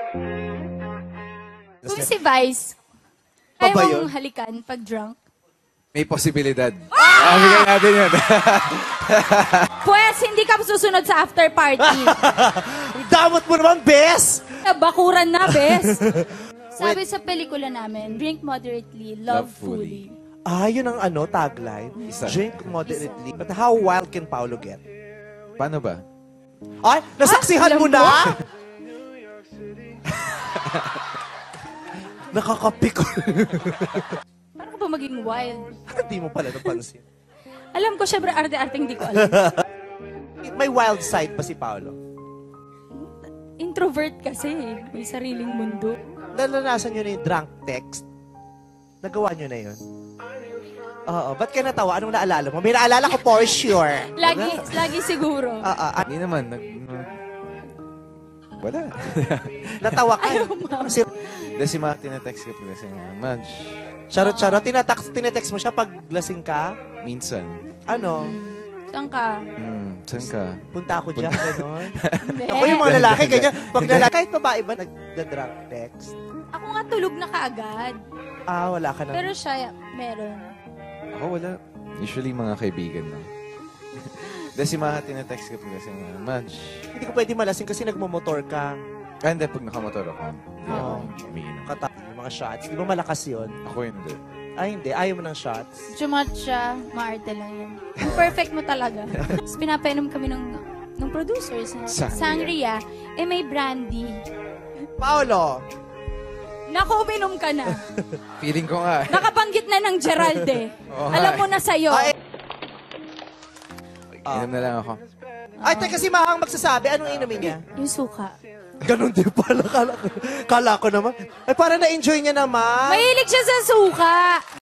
Kung si Vice, kaya mong halikan pag drunk? May posibilidad. Bigyan natin yun. Pues, hindi ka susunod sa after party. Damot mo naman, bes! Bakuran na, bes. Sabi sa pelikula namin, drink moderately, love fully. Ah, yun ang tagline. Drink moderately. But how wild can Paulo get? Paano ba? Ay, nasaksihan mo na? Nakakapikon. Paano ka ba maging wild? Hindi mo pala napansin. Alam ko, syempre, arte-arte hindi ko alam. May wild side pa si Paulo. Introvert kasi. May sariling mundo. Naranasan nyo na yung drunk text? Nagawa nyo na yun? Oo. Ba't ka natawa? Anong naalala mo? May naalala ko for sure. Lagi siguro. Hindi naman. Wala. Natawa ka. Kasi, si Ma, tinetext ko kasi Maj. charot-charot. Tinetext mo siya pag lasing ka? Minsan. Ano? Saan ka? Saan ka? Punta ako dyan, gano'n. Ako yung mga lalaki, ganyan. Pag lalaki, kahit babae ba nagda-drunk text? Ako nga tulog na kaagad. Ah, wala ka na. Pero siya, meron. Ako wala. Usually mga kaibigan lang. Si Ma, tinetext ko kasi Maj. Hindi ko pwede malasing kasi nagmumotor ka. Hindi, pag nakamotor ako. Oo. Umiinom. Yung mga shots. Di ba malakas yun? Ako hindi. Ay, hindi. Ayaw mo ng shots. Chumat siya, maarte lang yan. Ang perfect mo talaga. Tapos pinapainom kami ng producers. Sangria. May brandy. Paolo! Naku, uminom ka na. Feeling ko nga. Nakabanggit na ng Gerald Alam mo na sa'yo. Inom na lang ako. Ay, teka, si Mahang magsasabi. Anong inumin niya? Yung suka. Ganon din pala. Kala ko naman. Ay, para na-enjoy niya naman. Mahilig siya sa suka.